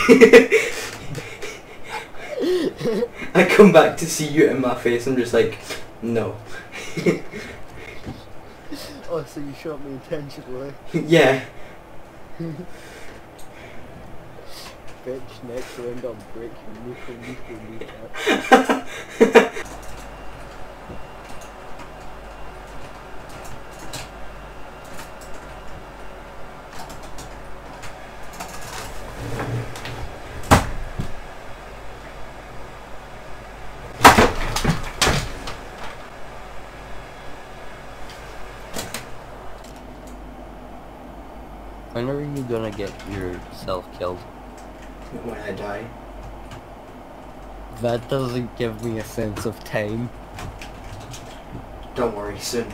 I come back to see you in my face. I'm just like, no. Oh, so you shot me intentionally? Yeah. Bitch, next round I'll break your kneecap. When are you gonna get yourself killed? When I die. That doesn't give me a sense of time. Don't worry, soon.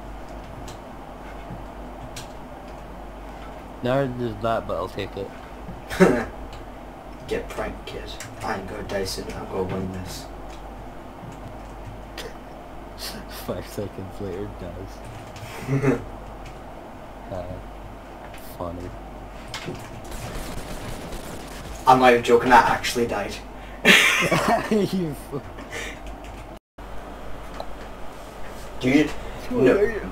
Neither does that, but I'll take it. Get pranked, kid. I ain't gonna die soon. I'm gonna win this. 5 seconds later, dies. Funny. I'm not even joking. I actually died. You Do you? No.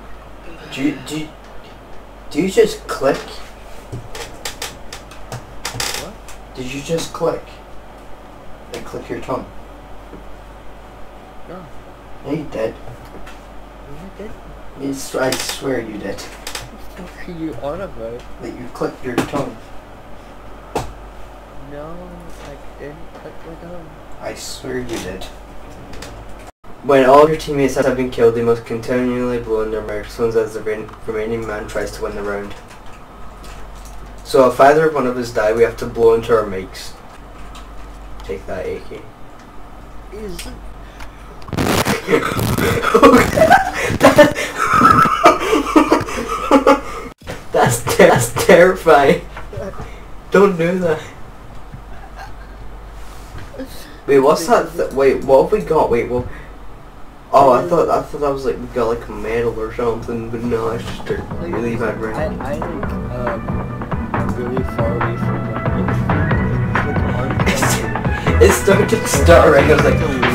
Do you just click? What? Did you just click? Like click your tongue? No. Yeah, you did. You did? Yes, I swear you did. What the fuck are you on about? That you clicked your tongue. No, I didn't click my tongue. I swear you did. When all of your teammates have been killed, they must continually blow in their microphones as the remaining man tries to win the round. So if either one of us die, we have to blow into our mics. Take that, AK. Is That's terrifying. Don't do that. Wait, what's that? Wait, what have we got? Wait, well. Oh, I thought that was like we got like a medal or something, but no, it's just a really bad round. I think really far away from the It started stuttering. I was like.